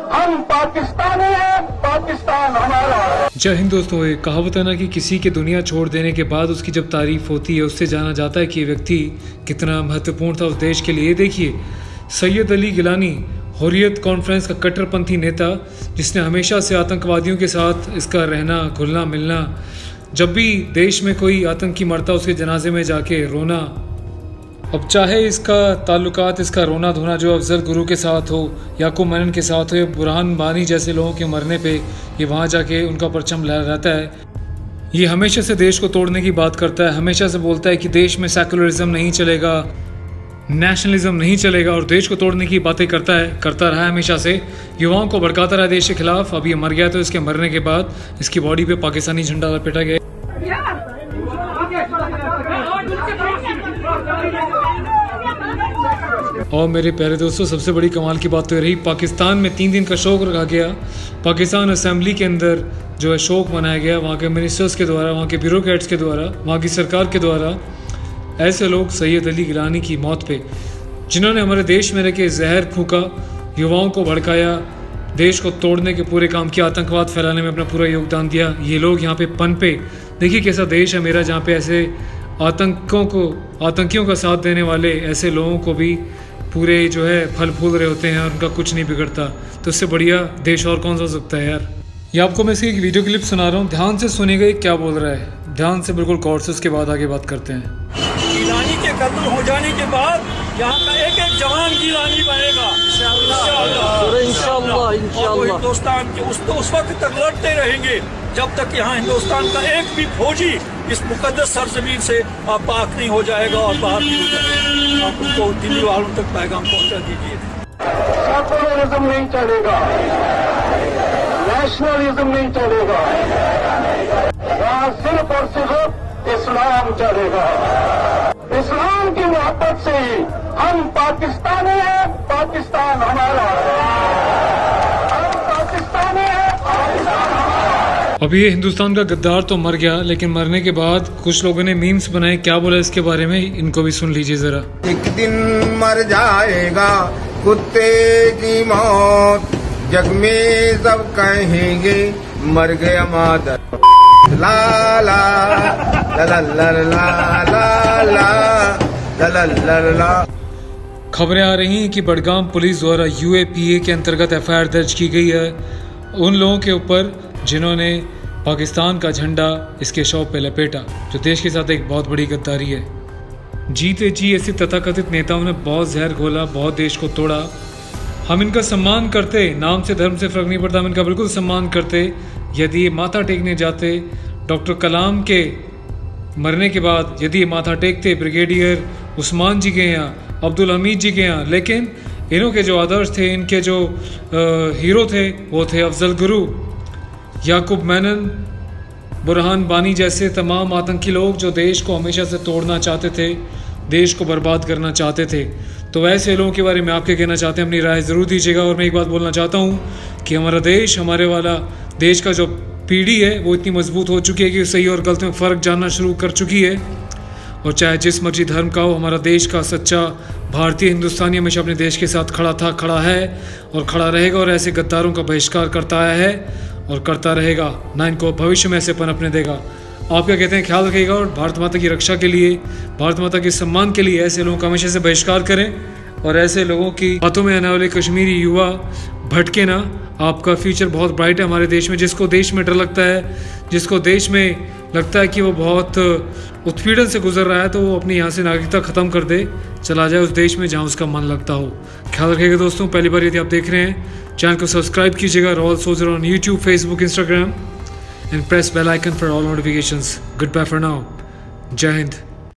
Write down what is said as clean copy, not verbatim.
हम पाकिस्तानी हैं, पाकिस्तान हमारा है। जय हिंद दोस्तों। एक कहावत है ना कि किसी के दुनिया छोड़ देने के बाद उसकी जब तारीफ होती है उससे जाना जाता है कि ये व्यक्ति कितना महत्वपूर्ण था उस देश के लिए। देखिए, सैयद अली गिलानी हुर्रियत कॉन्फ्रेंस का कट्टरपंथी नेता, जिसने हमेशा से आतंकवादियों के साथ इसका रहना घुलना मिलना, जब भी देश में कोई आतंकी मरता उसके जनाजे में जाके रोना। अब चाहे इसका ताल्लुकात, इसका रोना धोना जो अफजल गुरु के साथ हो, याकूब मेनन के साथ हो, या बुरहान बानी जैसे लोगों के मरने पे ये वहाँ जाके उनका परचम लहराता है। ये हमेशा से देश को तोड़ने की बात करता है, हमेशा से बोलता है कि देश में सेकुलरिज्म नहीं चलेगा, नेशनलिज्म नहीं चलेगा, और देश को तोड़ने की बातें करता रहा है हमेशा से। युवाओं को भड़काता रहा देश के खिलाफ। अब ये मर गया तो इसके मरने के बाद इसकी बॉडी पे पाकिस्तानी झंडा लपेटा गया। और मेरे प्यारे दोस्तों, सबसे बड़ी कमाल की बात तो रही, पाकिस्तान में 3 दिन का शोक रखा गया। पाकिस्तान असेंबली के अंदर जो है शोक मनाया गया, वहाँ के मिनिस्टर्स के द्वारा, वहाँ के ब्यूरोक्रेट्स के द्वारा, वहाँ की सरकार के द्वारा। ऐसे लोग सैयद अली गिलानी की मौत पे, जिन्होंने हमारे देश में रह के जहर फूका, युवाओं को भड़काया, देश को तोड़ने के पूरे काम किया, आतंकवाद फैलाने में अपना पूरा योगदान दिया, ये लोग यहाँ पे पनपे। देखिए कैसा देश है मेरा, जहाँ पे ऐसे आतंकियों का साथ देने वाले ऐसे लोगों को भी पूरे जो है फल फूल रहे होते हैं और उनका कुछ नहीं बिगड़ता। तो इससे बढ़िया देश और कौन सा हो सकता है यार। ये आपको मैं इसकी एक वीडियो क्लिप सुना रहा हूँ, ध्यान से सुनिएगा ये क्या बोल रहा है, ध्यान से बिल्कुल गौर से, उसके बाद आगे बात करते हैं। गिलानी के कत्ल हो जाने के बाद यहाँ का एक एक जवान गिलानी बनेगा इंशाअल्लाह। हिंदुस्तान के उस वक्त तक लड़ते रहेंगे जब तक यहाँ हिंदुस्तान का एक भी फौजी इस मुकद्दस सरजमीन से पाक नहीं हो जाएगा और बाहर नहीं हो जाएगा। आप उनको दिल्ली वालों तक पैगाम पहुँचा दीजिए। सेकुलरिज्म नहीं चलेगा, नेशनलिज्म नहीं चलेगा, यहाँ सिर्फ और सिर्फ इस्लाम चलेगा। इस्लाम की मोहब्बत से ही हम पाकिस्तानी हैं, पाकिस्तान हमारा है। हम पाकिस्तानी हैं, पाकिस्तान हमारा। अब ये हिंदुस्तान का गद्दार तो मर गया, लेकिन मरने के बाद कुछ लोगों ने मीम्स बनाए, क्या बोला इसके बारे में, इनको भी सुन लीजिए जरा। एक दिन मर जाएगा कुत्ते की मौत, जग में सब कहेंगे मर गया मादर। ला ला ला ला ला ला ला ला ला। खबरें आ रही हैं कि बडगाम पुलिस द्वारा UAPA के अंतर्गत FIR दर्ज की गई है उन लोगों के ऊपर जिन्होंने पाकिस्तान का झंडा इसके शव पे लपेटा, जो देश के साथ एक बहुत बड़ी गद्दारी है। जीते जी ऐसे तथाकथित नेताओं ने बहुत जहर घोला, बहुत देश को तोड़ा। हम इनका सम्मान करते, नाम से धर्म से फर्क नहीं पड़ता, हम इनका बिल्कुल सम्मान करते। यदि ये माथा टेकने जाते डॉक्टर कलाम के मरने के बाद, यदि ये माथा टेकते ब्रिगेडियर उस्मान जी के यहाँ, अब्दुल हमीद जी के यहाँ, लेकिन इन्हों के जो आदर्श थे, इनके जो हीरो थे, वो थे अफजल गुरु, याकूब मेनन, बुरहान बानी जैसे तमाम आतंकी लोग जो देश को हमेशा से तोड़ना चाहते थे, देश को बर्बाद करना चाहते थे। तो ऐसे लोगों के बारे में आप क्या कहना चाहते हैं, अपनी राय ज़रूर दीजिएगा। और मैं एक बात बोलना चाहता हूँ कि हमारा देश, हमारे वाला देश का जो पीढ़ी है वो इतनी मजबूत हो चुकी है कि सही और गलत में फ़र्क जानना शुरू कर चुकी है। और चाहे जिस मर्जी धर्म का हो, हमारा देश का सच्चा भारतीय हिंदुस्तानी हमेशा अपने देश के साथ खड़ा था, खड़ा है और खड़ा रहेगा, और ऐसे गद्दारों का बहिष्कार करता आया है और करता रहेगा, ना इनको भविष्य में ऐसे पनपने देगा। आप क्या कहते हैं, ख्याल रखिएगा, और भारत माता की रक्षा के लिए, भारत माता के सम्मान के लिए ऐसे लोगों का हमेशा से बहिष्कार करें, और ऐसे लोगों की बातों में आने वाले कश्मीरी युवा भटके ना। आपका फ्यूचर बहुत ब्राइट है हमारे देश में। जिसको देश में डर लगता है, जिसको देश में लगता है कि वो बहुत उत्पीड़न से गुजर रहा है, तो वो अपनी यहाँ से नागरिकता ख़त्म कर दे, चला जाए उस देश में जहाँ उसका मन लगता हो। ख्याल रखिएगा दोस्तों। पहली बार यदि आप देख रहे हैं, चैनल को सब्सक्राइब कीजिएगा। Royal soldier on YouTube, Facebook, Instagram, and press bell icon for all notifications. Goodbye for now. Jai Hind.